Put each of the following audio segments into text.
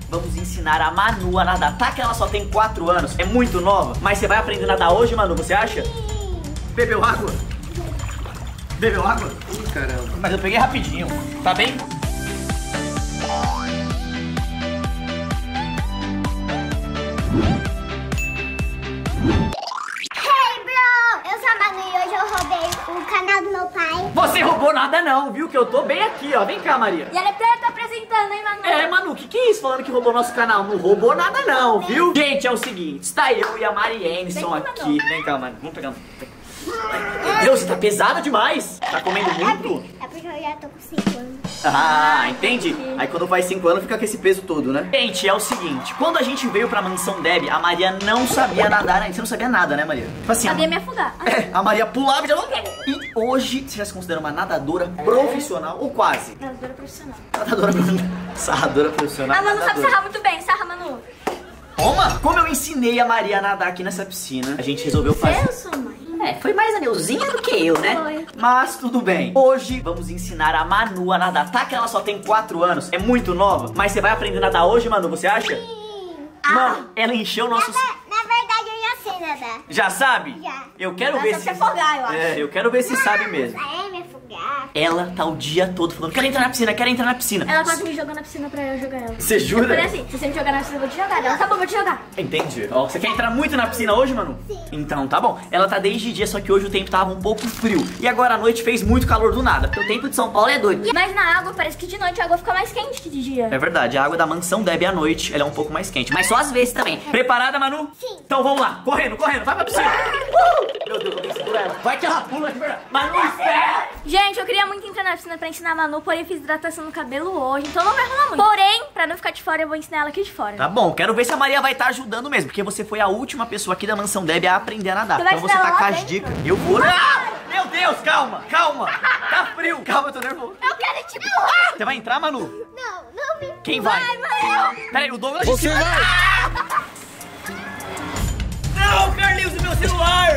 vamos ensinar a Manu a nadar. Tá que ela só tem 4 anos, é muito nova, mas você vai aprender a nadar hoje, Manu, você acha? Bebeu água? Bebeu água? Ih, caramba. Mas eu peguei rapidinho, tá bem? O canal do meu pai. Você roubou nada não, viu? Que eu tô bem aqui, ó. Vem cá, Maria. E ela tá apresentando, hein, Manu? É, Manu, que é isso? Falando que roubou nosso canal. Não roubou nada não, viu? Gente, é o seguinte. Está eu e a Mariane são aqui. Vem cá, Manu. Vamos pegar. Meu Deus, você tá pesada demais. Tá comendo muito? É porque eu já tô com 5 anos. Ah, entendi. Aí quando faz 5 anos fica com esse peso todo, né? Gente, é o seguinte. Quando a gente veio pra mansão Deb, a Maria não sabia nadar ainda. Você não sabia nada, né, Maria? Tipo assim, Sabia me afogar. É, a Maria pulava e já... E hoje, você já se considera uma nadadora profissional ou quase? Nadadora profissional. Nadadora profissional. Sarradora profissional. A Manu sabe nadadora. sarrar muito bem. Sarra, Manu. Toma! Como eu ensinei a Maria a nadar aqui nessa piscina, a gente resolveu fazer... Eu sou mãe. É, foi mais a Neuzinha do que eu, né? Foi. Mas tudo bem. Hoje vamos ensinar a Manu a nadar. Tá que ela só tem 4 anos, é muito nova, mas você vai aprender a nadar hoje, Manu, você acha? Sim. Mano, ela encheu nossos... Na verdade, eu já sei nadar. Já sabe? Já. Eu quero Ela ver sabe se... se afogar, eu acho. É, eu quero ver se sabe mesmo. É, me afogar. Ela tá o dia todo falando, quero entrar na piscina, quero entrar na piscina. Ela quase me jogou na piscina pra eu jogar ela. Você Eu jura? falei assim, se você me jogar na piscina, eu vou te jogar. Ela, tá bom, vou te jogar. Entendi. Ó, você quer entrar muito na piscina hoje, Manu? Sim. Então tá bom. Ela tá desde dia, só que hoje o tempo tava um pouco frio. E agora à noite fez muito calor do nada, porque o tempo de São Paulo é doido. Mas na água, parece que de noite a água fica mais quente que de dia. É verdade, a água da mansão Deb à noite, ela é um pouco mais quente. Mas só às vezes também. Preparada, Manu? Sim. Então vamos lá, correndo, correndo, vai pra piscina. Meu Deus, eu tenho que segurar ela. Vai que ela pula de verdade. Manu, espera! Gente, eu queria muito entrar na piscina pra ensinar a Manu, porém fiz hidratação no cabelo hoje, então não vai rolar muito. Porém, pra não ficar de fora, eu vou ensinar ela aqui de fora. Tá bom, quero ver se a Maria vai estar ajudando mesmo, porque você foi a última pessoa aqui da mansão Deb a aprender a nadar. Você vai Então você ensinar tá ela com lá as dentro? dicas. Eu vou. Ah! Meu Deus, calma, calma. Tá frio, calma, eu tô nervoso. Eu quero te empurrar! Você vai entrar, Manu? Não me... Quem vai? Vai! Peraí, o Douglas... Você vai! Não, Carlinhos, o meu celular!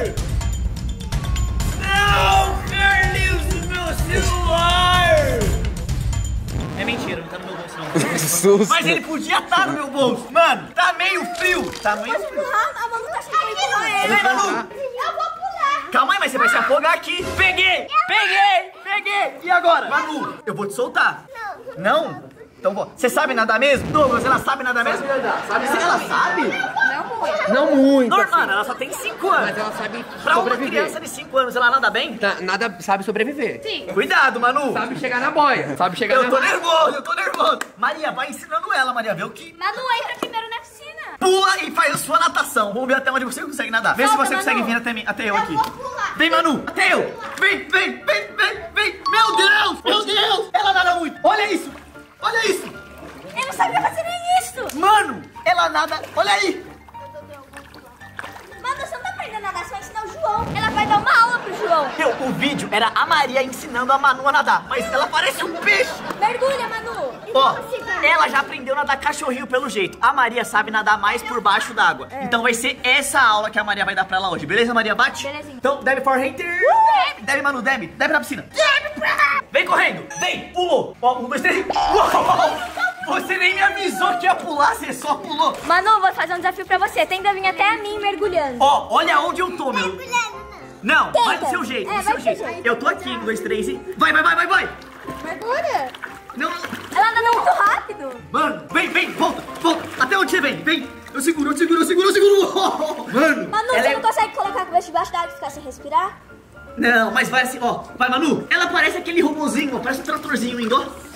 Não, Carlinhos, o meu celular! É mentira, não tá no meu bolso não. Susto. Mas ele podia estar no meu bolso. Mano, tá meio frio. Tá meio frio. A Manu tá achando que eu vou empurrar ele. Vai, Manu. Eu vou pular. Calma aí, mas você vai se afogar aqui. Peguei, peguei, peguei. E agora? Manu, eu vou te soltar. Não? Então vou. Você sabe nadar mesmo? Douglas, ela sabe nadar mesmo? Sabe Se ela sabe? Não muito. Mano, ela só tem 5 anos. Mas ela sabe Pra uma sobreviver. criança de 5 anos, ela nada bem? Nada sabe sobreviver. Sim. Cuidado, Manu. Sabe chegar na boia. Sabe chegar Eu na tô nervoso, eu tô nervoso. Maria, vai ensinando ela, Maria. Vê o que... Manu, entra primeiro na piscina. Pula e faz a sua natação. Vamos ver até onde você consegue nadar. Vê se Solta, você consegue Manu. vir até eu aqui. vou pular. Vem, Manu. Até eu. Vem, vem, vem, vem, vem. Meu Deus, meu Deus. Ela nada muito. Olha isso. Olha isso. Eu não sabia fazer nem isso. Mano, ela nada. Olha aí. Manu, você não tá aprendendo a nadar, você vai ensinar o João. Ela vai dar uma aula pro João. O vídeo era a Maria ensinando a Manu a nadar. Mas ela parece um peixe. Mergulha, Manu. Ó, ela já aprendeu a nadar cachorrinho pelo jeito. A Maria sabe nadar mais por baixo d'água. Então vai ser essa aula que a Maria vai dar pra ela hoje. Beleza, Maria? Bate? Belezinha. Então, Deb for Hater. Deb, Manu, Deb na piscina. Vem correndo. Vem, pulou. Ó, 1, 2, 3. Uou! Você nem me avisou que ia pular, você só pulou. Manu, vou fazer um desafio pra você. Tenta vir até a mim mergulhando. Ó, olha onde eu tô, meu. Não, vai do seu jeito, É, do vai seu do seu jeito. jeito. Eu tô aqui, 1, 2, 3 e... Vai, vai, vai, vai, vai. Mergulha. Não, Ela nada muito rápido. mano, vem, vem, volta, volta. Até onde você vem? Vem. Eu seguro, eu seguro, eu seguro, eu seguro. Mano, Manu, ela você é... não consegue colocar a cabeça debaixo da água e ficar sem respirar? Não, mas vai assim, ó. Vai, Manu. Ela parece aquele robozinho, ó. Parece um tratorzinho indo, ó.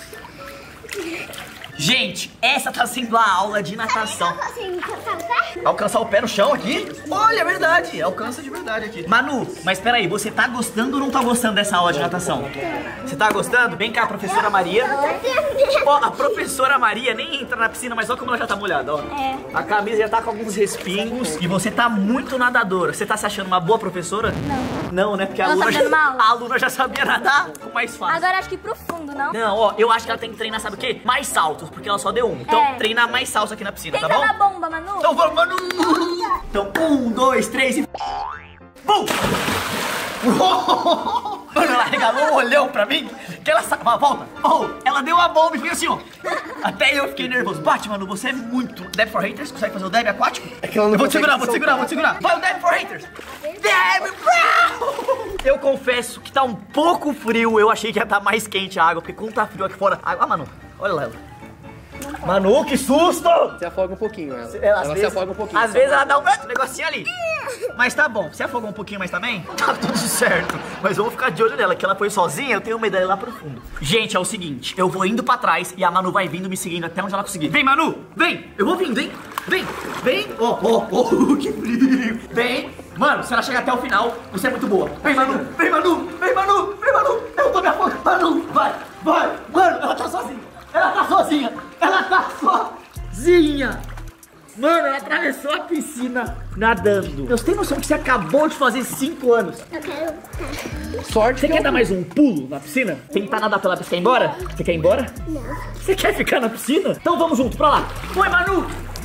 Gente, essa tá sendo a aula de natação. Alcançar o pé no chão aqui? Olha, é verdade. Alcança de verdade aqui. Manu, mas peraí, você tá gostando ou não tá gostando dessa aula de natação? Você tá gostando? Vem cá, professora Maria. Ó, a professora Maria nem entra na piscina, mas olha como ela já tá molhada, ó. É. A camisa já tá com alguns respingos e você tá muito nadadora. Você tá se achando uma boa professora? Não, né? Porque a Ela tá aluna, dando uma aula. a aluna já sabia nadar com mais fácil. Agora acho que pro fundo, não? Não, ó, eu acho que ela tem que treinar, sabe o quê? Mais saltos, porque ela só deu 1. Então, É. treinar mais saltos aqui na piscina, Tenta tá bom? dar bomba, Manu. Então vamos, Manu! Então, 1, 2, 3 e... Bum! Mano, ela regalou um olhão pra mim, que ela... Volta. Oh, ela deu a bomba e fica assim, ó. Até eu fiquei nervoso. Bate, Manu, você é muito... Deb for Haters, consegue fazer o Deb aquático? É que ela não eu vou te consegue segurar, vou te segurar. Vai o Deb for Haters. Deb, bro! Eu confesso que tá um pouco frio. Eu achei que ia estar mais quente a água, porque quando tá frio aqui fora... Ah, Manu, olha lá ela. Manu, que susto! Se afoga um pouquinho, ela se afoga um pouquinho. Às vezes ela dá um negocinho ali. Mas tá bom, se afogou um pouquinho, mas tá bem? Tá tudo certo. Mas vamos ficar de olho nela, que ela foi sozinha, eu tenho medo dela lá pro fundo. Gente, é o seguinte, eu vou indo pra trás e a Manu vai vindo, me seguindo até onde ela conseguir. Vem, Manu, vem, eu vou vindo, hein? Vem, que frio. Vem, mano, se ela chegar até o final, você é muito boa. Vem, Manu, vem, Manu, vem, Manu, vem, Manu. Eu tô me afogando, Manu, vai, mano, ela tá sozinha. Ela tá sozinha! Mano, ela atravessou a piscina nadando. Você tem noção que você acabou de fazer 5 anos? Eu quero. Sorte. Você quer dar mais um pulo na piscina? Tentar nadar pela piscina? Quer ir embora? Você quer ir embora? Não. Você quer ficar na piscina? Então vamos junto, pra lá. Vai, Manu!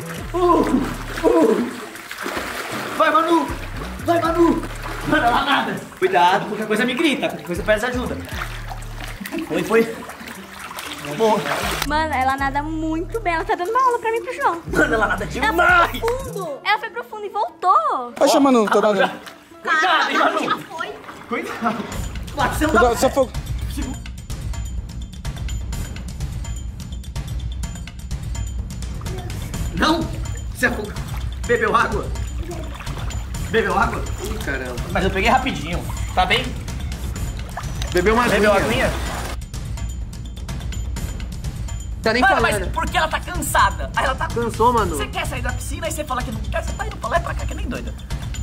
Vai, Manu! Vai, Manu! Mano, ela nada. Cuidado, qualquer coisa me grita. Qualquer coisa peça ajuda. Foi. Boa. Mano, ela nada muito bem. Ela tá dando uma aula pra mim e pro João. Mano, ela nada demais. Ela foi pro fundo. Ela foi pro fundo e voltou. Vai chamando, tô dando. Cuidado, hein, Manu. Já foi. Cuidado. Você não dá Cuidado, só fogo. Não? Você afogou. Bebeu água? Bebeu água? Ih, caramba. Mas eu peguei rapidinho. Tá bem? Bebeu uma Bebeu aguinha. aguinha? Tá nem Mano, falando. mas porque ela tá cansada. Aí ela tá... Cansou, Manu? Você quer sair da piscina e você fala que não quer, você tá indo pra lá e pra cá que nem doida.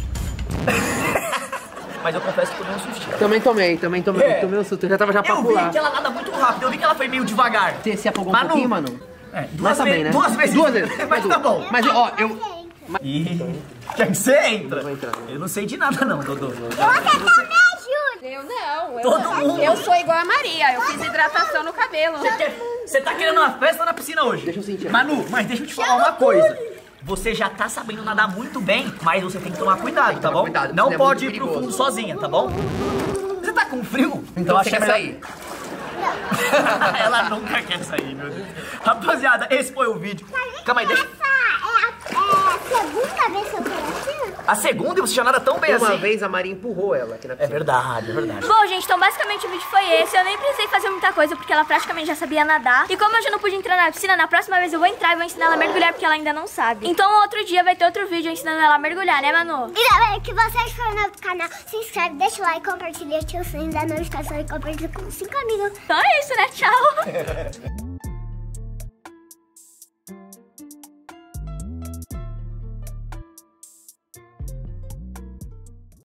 Mas eu confesso que eu tomei um sustinho. Também tomei É. um susto. Eu já tava já pra Eu pular. vi que ela nada muito rápido, eu vi que ela foi meio devagar. Você se afogou um Manu. pouquinho, Manu? É, Mas tá bem, né? Duas vezes. Mas tá bom. Mas, ó, eu... Ih, quer que você entra? Vou entrar. Eu não sei de nada não, Dodô. Você também ajuda. Eu não. Todo mundo. Eu sou igual a Maria. Eu fiz hidratação no cabelo. Você tá querendo uma festa na piscina hoje? Deixa eu sentir. Manu, mas deixa eu te falar uma coisa. Você já tá sabendo nadar muito bem, mas você tem que tomar cuidado, tá bom? cuidado, Não senão é pode ir muito pro fundo perigoso. sozinha, tá bom? Você tá com frio? Então acho você quer melhor- sair. Ela nunca quer sair, meu Deus. Rapaziada, esse foi o vídeo. Calma aí, deixa... Essa é a segunda vez que eu tô assim? A segunda e você já nada tão bem Uma assim. vez a Maria empurrou ela aqui na É piscina. verdade, é verdade. Bom, gente, então basicamente o vídeo foi esse. Eu nem precisei fazer muita coisa porque ela praticamente já sabia nadar. E como eu já não pude entrar na piscina, na próxima vez eu vou entrar e vou ensinar ela a mergulhar porque ela ainda não sabe. Então outro dia vai ter outro vídeo ensinando ela a mergulhar, né, Manu? E galera, que vocês foram no canal, se inscreve, deixa o like, compartilha, ativa o sininho da notificação e compartilha com 5 amigos. Então é isso, né? Tchau!